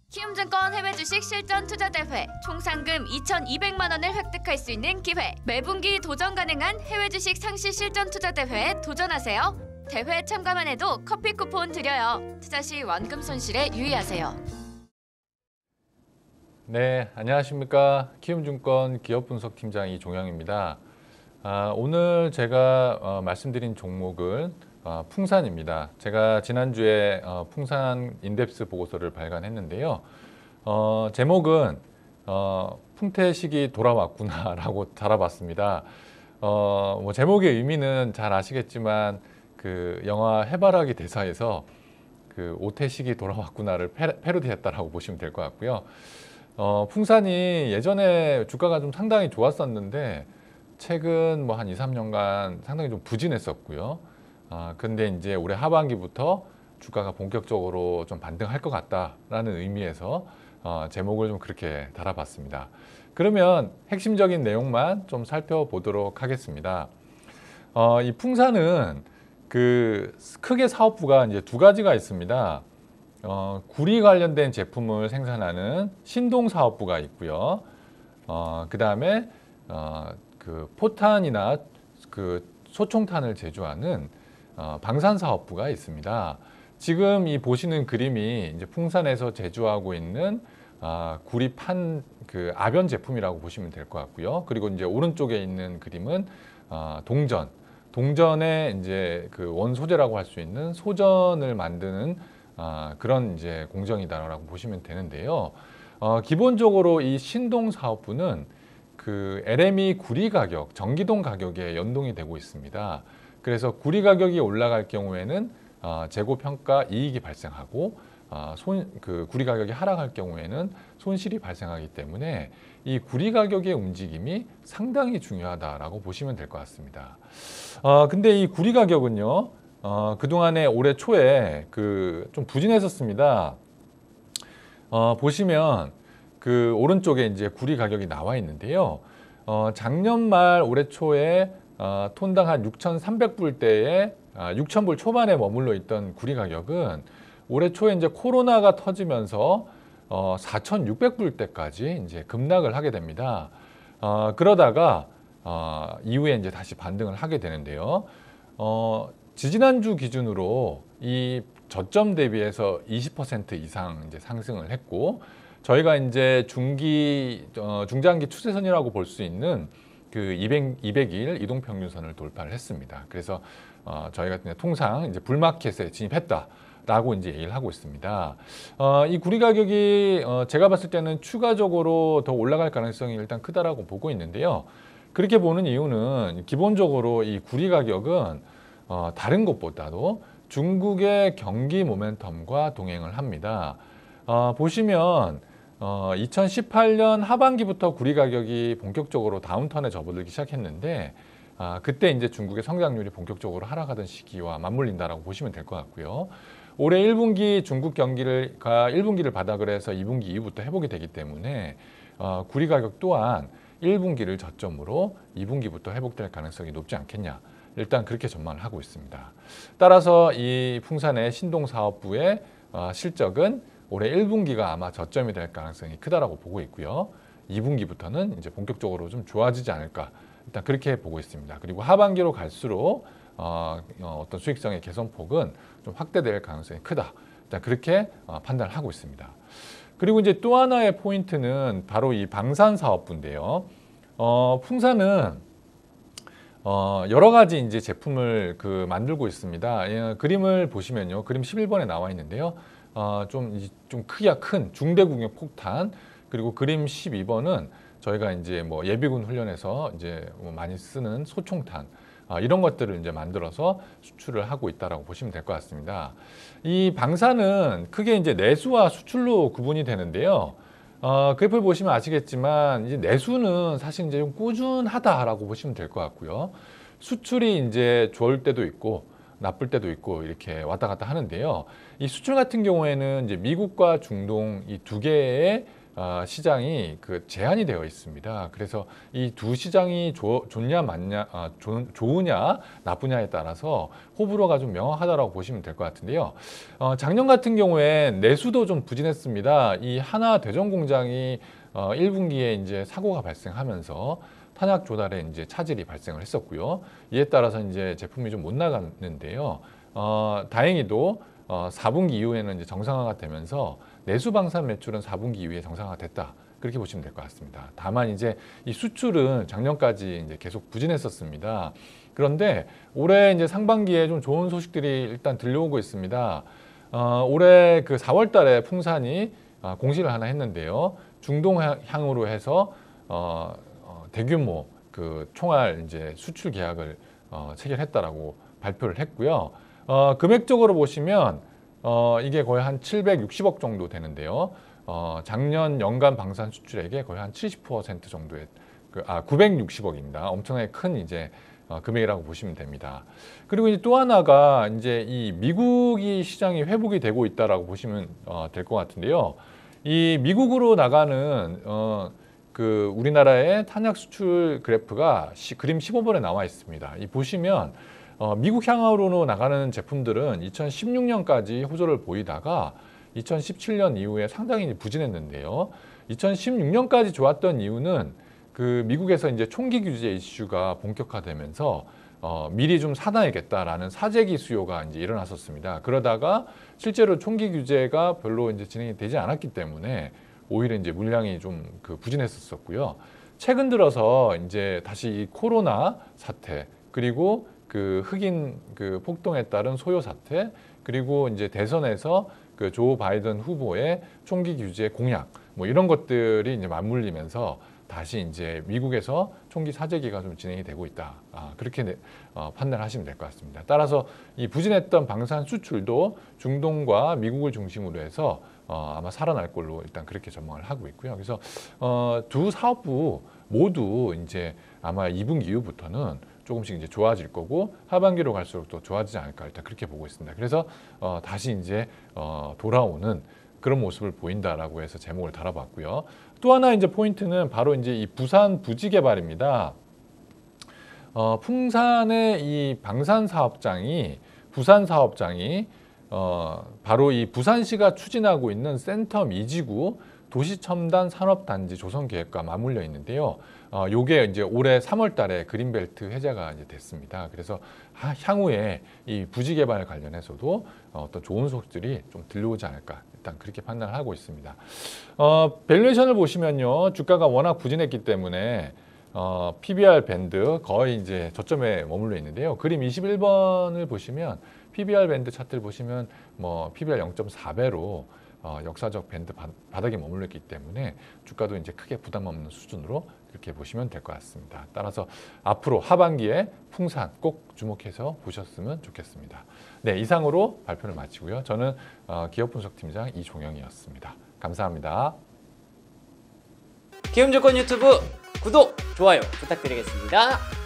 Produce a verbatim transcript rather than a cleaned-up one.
키움증권 해외 주식 실전 투자 대회 총 상금 이천이백만 원을 획득할 수 있는 기회. 매분기 도전 가능한 해외 주식 상시 실전 투자 대회에 도전하세요. 대회 참가만 해도 커피 쿠폰 드려요. 투자 시 원금 손실에 유의하세요. 네, 안녕하십니까. 키움증권 기업분석팀장 이종영입니다. 아, 오늘 제가 어, 말씀드린 종목은 어, 풍산입니다. 제가 지난주에 어, 풍산 인덱스 보고서를 발간했는데요. 어, 제목은 어, 풍태식이 돌아왔구나 라고 달아봤습니다. 어, 뭐 제목의 의미는 잘 아시겠지만 그 영화 해바라기 대사에서 그 오태식이 돌아왔구나를 패러디했다라고 보시면 될 것 같고요. 어, 풍산이 예전에 주가가 좀 상당히 좋았었는데 최근 뭐 한 이, 삼 년간 상당히 좀 부진했었고요. 아, 근데 이제 올해 하반기부터 주가가 본격적으로 좀 반등할 것 같다라는 의미에서 어, 제목을 좀 그렇게 달아봤습니다. 그러면 핵심적인 내용만 좀 살펴보도록 하겠습니다. 어, 이 풍산은 그 크게 사업부가 이제 두 가지가 있습니다. 어, 구리 관련된 제품을 생산하는 신동 사업부가 있고요. 어, 그 다음에 어, 그 포탄이나 그 소총탄을 제조하는 어, 방산 사업부가 있습니다. 지금 이 보시는 그림이 이제 풍산에서 제조하고 있는 아, 구리판 그 아변 제품이라고 보시면 될 것 같고요. 그리고 이제 오른쪽에 있는 그림은 아, 동전. 동전의 이제 그 원소재라고 할 수 있는 소전을 만드는 아, 그런 이제 공정이다라고 보시면 되는데요. 어, 기본적으로 이 신동 사업부는 그 엘엠이 구리 가격, 전기동 가격에 연동이 되고 있습니다. 그래서 구리 가격이 올라갈 경우에는 어, 재고 평가 이익이 발생하고 어, 손, 그 구리 가격이 하락할 경우에는 손실이 발생하기 때문에 이 구리 가격의 움직임이 상당히 중요하다라고 보시면 될 것 같습니다. 어, 근데 이 구리 가격은요, 어, 그동안에 올해 초에 그 좀 부진했었습니다. 어, 보시면 그 오른쪽에 이제 구리 가격이 나와 있는데요. 어, 작년 말 올해 초에 어, 톤당 한 육천삼백 불대에 아, 육천 불 초반에 머물러 있던 구리 가격은 올해 초에 이제 코로나가 터지면서 어, 사천육백 불대까지 이제 급락을 하게 됩니다. 어, 그러다가 어, 이후에 이제 다시 반등을 하게 되는데요. 어, 지지난주 기준으로 이 저점 대비해서 이십 퍼센트 이상 이제 상승을 했고, 저희가 이제 중기, 어, 중장기 추세선이라고 볼 수 있는 그 이백, 이백 일 이동평균선을 돌파를 했습니다. 그래서 어, 저희가 통상 이제 불마켓에 진입했다라고 이제 얘기를 하고 있습니다. 어, 이 구리 가격이 어, 제가 봤을 때는 추가적으로 더 올라갈 가능성이 일단 크다라고 보고 있는데요. 그렇게 보는 이유는 기본적으로 이 구리 가격은 어, 다른 것보다도 중국의 경기 모멘텀과 동행을 합니다. 어, 보시면 어, 이천십팔 년 하반기부터 구리 가격이 본격적으로 다운턴에 접어들기 시작했는데 아, 그때 이제 중국의 성장률이 본격적으로 하락하던 시기와 맞물린다라고 보시면 될 것 같고요. 올해 일 분기 중국 경기를 가 일 분기를 바닥을 해서 이 분기 이후부터 회복이 되기 때문에 어, 구리 가격 또한 일 분기를 저점으로 이 분기부터 회복될 가능성이 높지 않겠냐. 일단 그렇게 전망을 하고 있습니다. 따라서 이 풍산의 신동 사업부의 어, 실적은 올해 일 분기가 아마 저점이 될 가능성이 크다라고 보고 있고요. 이 분기부터는 이제 본격적으로 좀 좋아지지 않을까. 일단 그렇게 보고 있습니다. 그리고 하반기로 갈수록 어, 어떤 수익성의 개선폭은 좀 확대될 가능성이 크다. 일단 그렇게 어, 판단을 하고 있습니다. 그리고 이제 또 하나의 포인트는 바로 이 방산 사업부인데요. 어, 풍산은 어, 여러 가지 이제 제품을 그 만들고 있습니다. 예, 그림을 보시면요. 그림 십일 번에 나와 있는데요. 어, 좀, 좀 크기가 큰 중대공격 폭탄, 그리고 그림 십이 번은 저희가 이제 뭐 예비군 훈련에서 이제 뭐 많이 쓰는 소총탄, 어, 이런 것들을 이제 만들어서 수출을 하고 있다라고 보시면 될 것 같습니다. 이 방산은 크게 이제 내수와 수출로 구분이 되는데요. 어, 그래프를 보시면 아시겠지만 이제 내수는 사실 이제 좀 꾸준하다라고 보시면 될 것 같고요. 수출이 이제 좋을 때도 있고 나쁠 때도 있고 이렇게 왔다 갔다 하는데요. 이 수출 같은 경우에는 이제 미국과 중동 이 두 개의 어, 시장이 그 제한이 되어 있습니다. 그래서 이 두 시장이 조, 좋냐 맞냐, 아, 조, 좋으냐 나쁘냐에 따라서 호불호가 좀 명확하다고 보시면 될 것 같은데요. 어, 작년 같은 경우에 내수도 좀 부진했습니다. 이 하나 대전 공장이 어, 일 분기에 이제 사고가 발생하면서 탄약 조달에 이제 차질이 발생을 했었고요. 이에 따라서 이제 제품이 좀 못 나갔는데요. 어, 다행히도 어, 사 분기 이후에는 이제 정상화가 되면서 내수 방산 매출은 사 분기 이후에 정상화가 됐다. 그렇게 보시면 될 것 같습니다. 다만 이제 이 수출은 작년까지 이제 계속 부진했었습니다. 그런데 올해 이제 상반기에 좀 좋은 소식들이 일단 들려오고 있습니다. 어, 올해 그 사월 달에 풍산이 어, 공시를 하나 했는데요. 중동향으로 해서 어, 어, 대규모 그 총알 이제 수출 계약을 어, 체결했다라고 발표를 했고요. 어, 금액적으로 보시면 어, 이게 거의 한 칠백육십억 정도 되는데요. 어, 작년 연간 방산 수출액의 거의 한 칠십 퍼센트 정도의 그, 아 구백육십억입니다. 엄청나게 큰 이제 어, 금액이라고 보시면 됩니다. 그리고 이제 또 하나가 이제 이 미국이 시장이 회복이 되고 있다라고 보시면 어, 될 것 같은데요. 이 미국으로 나가는 어, 그 우리나라의 탄약 수출 그래프가 시, 그림 십오 번에 나와 있습니다. 이 보시면 어, 미국 향으로 나가는 제품들은 이천십육 년까지 호조를 보이다가 이천십칠 년 이후에 상당히 부진했는데요. 이천십육 년까지 좋았던 이유는 그 미국에서 이제 총기 규제 이슈가 본격화되면서 어, 미리 좀 사놔야겠다라는 사재기 수요가 이제 일어났었습니다. 그러다가 실제로 총기 규제가 별로 이제 진행이 되지 않았기 때문에 오히려 이제 물량이 좀 그 부진했었고요. 최근 들어서 이제 다시 이 코로나 사태 그리고 그 흑인 그 폭동에 따른 소요 사태 그리고 이제 대선에서 그 조 바이든 후보의 총기 규제 공약 뭐 이런 것들이 이제 맞물리면서 다시 이제 미국에서 총기 사재기가 좀 진행이 되고 있다. 아, 그렇게 어, 판단하시면 될 것 같습니다. 따라서 이 부진했던 방산 수출도 중동과 미국을 중심으로 해서 어, 아마 살아날 걸로 일단 그렇게 전망을 하고 있고요. 그래서 어, 두 사업부 모두 이제 아마 이 분기 이후부터는 조금씩 이제 좋아질 거고 하반기로 갈수록 또 좋아지지 않을까 일단 그렇게 보고 있습니다. 그래서 어, 다시 이제 어, 돌아오는 그런 모습을 보인다라고 해서 제목을 달아봤고요. 또 하나 이제 포인트는 바로 이제 이 부산 부지 개발입니다. 어, 풍산의 이 방산 사업장이 부산 사업장이 어, 바로 이 부산시가 추진하고 있는 센텀 이지구 도시첨단 산업단지 조성 계획과 맞물려 있는데요. 어, 요게 이제 올해 삼월 달에 그린벨트 해제가 이제 됐습니다. 그래서 하, 향후에 이 부지 개발 관련해서도 어, 어떤 좋은 소식들이 좀 들려오지 않을까 일단 그렇게 판단을 하고 있습니다. 어, 밸류에이션을 보시면요, 주가가 워낙 부진했기 때문에 어, 피비알 밴드 거의 이제 저점에 머물러 있는데요. 그림 이십일 번을 보시면 피비알 밴드 차트를 보시면 뭐 피비알 영 점 사 배로 어, 역사적 밴드 바, 바닥에 머물러 있기 때문에 주가도 이제 크게 부담 없는 수준으로 그렇게 보시면 될 것 같습니다. 따라서 앞으로 하반기에 풍산 꼭 주목해서 보셨으면 좋겠습니다. 네, 이상으로 발표를 마치고요. 저는 어, 기업분석팀장 이종영이었습니다. 감사합니다. 기업증권 유튜브 구독, 좋아요 부탁드리겠습니다.